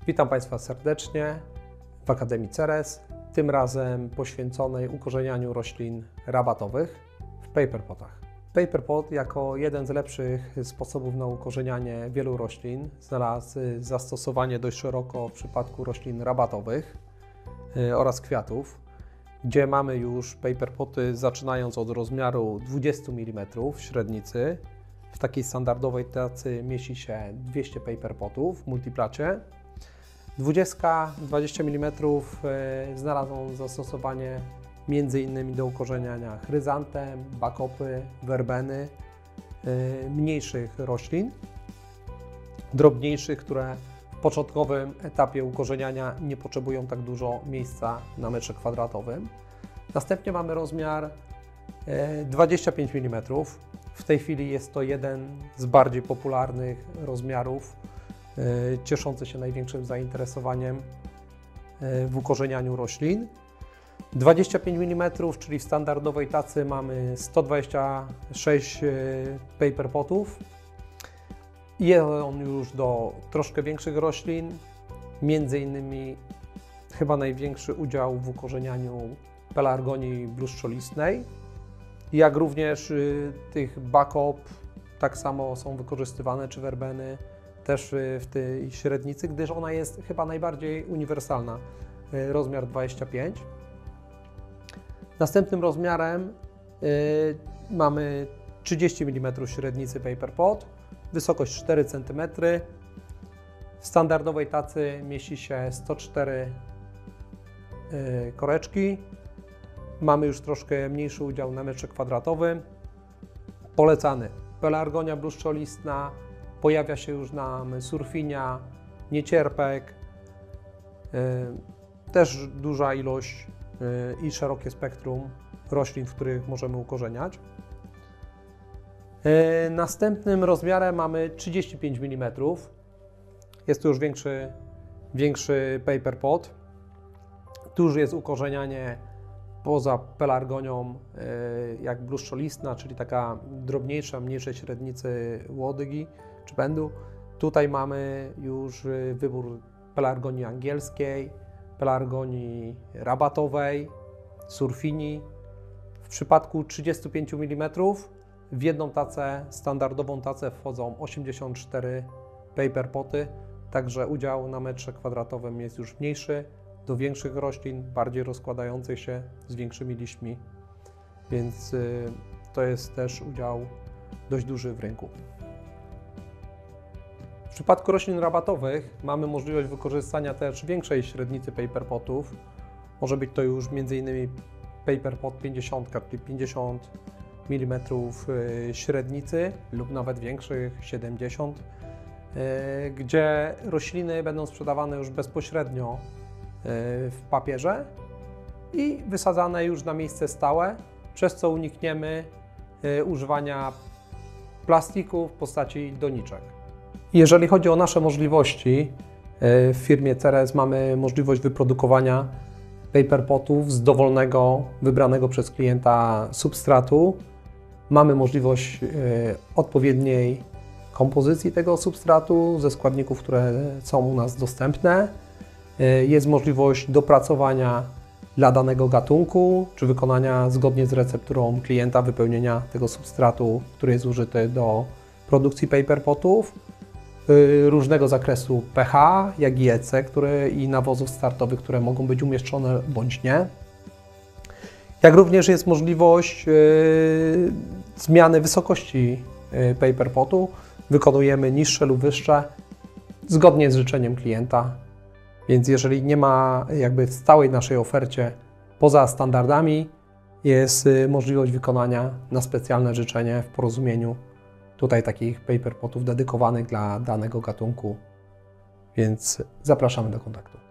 Witam Państwa serdecznie w Akademii Ceres, tym razem poświęconej ukorzenianiu roślin rabatowych w paperpotach. Paperpot jako jeden z lepszych sposobów na ukorzenianie wielu roślin znalazł zastosowanie dość szeroko w przypadku roślin rabatowych oraz kwiatów, gdzie mamy już paperpoty zaczynając od rozmiaru 20 mm średnicy. W takiej standardowej tacy mieści się 200 paperpotów w multiplacie. 20 mm znalazło zastosowanie m.in. do ukorzeniania chryzantem, bakopy, werbeny, mniejszych roślin, drobniejszych, które w początkowym etapie ukorzeniania nie potrzebują tak dużo miejsca na metrze kwadratowym. Następnie mamy rozmiar 25 mm. W tej chwili jest to jeden z bardziej popularnych rozmiarów, cieszący się największym zainteresowaniem w ukorzenianiu roślin. 25 mm, czyli w standardowej tacy mamy 126 paperpotów. Jest on już do troszkę większych roślin, między innymi chyba największy udział w ukorzenianiu pelargonii bluszczolistnej, jak również tych bakop tak samo są wykorzystywane, czy werbeny też w tej średnicy, gdyż ona jest chyba najbardziej uniwersalna, rozmiar 25. Następnym rozmiarem mamy 30 mm średnicy paperpot, wysokość 4 cm. W standardowej tacy mieści się 104 koreczki. Mamy już troszkę mniejszy udział na metrze kwadratowym. Polecany pelargonia bluszczolistna, pojawia się już nam surfinia, niecierpek, też duża ilość i szerokie spektrum roślin, w których możemy ukorzeniać. Następnym rozmiarem mamy 35 mm. Jest to już większy paperpot. Tu już jest ukorzenianie poza pelargonią jak bluszczolistna, czyli taka drobniejsza, mniejszej średnicy łodygi czy pędu. Tutaj mamy już wybór pelargonii angielskiej, pelargonii rabatowej, surfinii. W przypadku 35 mm w jedną tacę, standardową tacę wchodzą 84 paperpoty, także udział na metrze kwadratowym jest już mniejszy. Do większych roślin, bardziej rozkładających się, z większymi liśćmi, więc to jest też udział dość duży w rynku. W przypadku roślin rabatowych mamy możliwość wykorzystania też większej średnicy paperpotów. Może być to już m.in. paperpot 50, czyli 50 mm średnicy lub nawet większych 70, gdzie rośliny będą sprzedawane już bezpośrednio w papierze i wysadzane już na miejsce stałe, przez co unikniemy używania plastiku w postaci doniczek. Jeżeli chodzi o nasze możliwości, w firmie Ceres mamy możliwość wyprodukowania paperpotów z dowolnego, wybranego przez klienta substratu. Mamy możliwość odpowiedniej kompozycji tego substratu ze składników, które są u nas dostępne. Jest możliwość dopracowania dla danego gatunku, czy wykonania zgodnie z recepturą klienta wypełnienia tego substratu, który jest użyty do produkcji paperpotów, różnego zakresu pH, jak i EC, i nawozów startowych, które mogą być umieszczone bądź nie. Jak również jest możliwość zmiany wysokości paperpotu. Wykonujemy niższe lub wyższe, zgodnie z życzeniem klienta. Więc jeżeli nie ma jakby w całej naszej ofercie poza standardami, jest możliwość wykonania na specjalne życzenie w porozumieniu tutaj takich paperpotów dedykowanych dla danego gatunku, więc zapraszamy do kontaktu.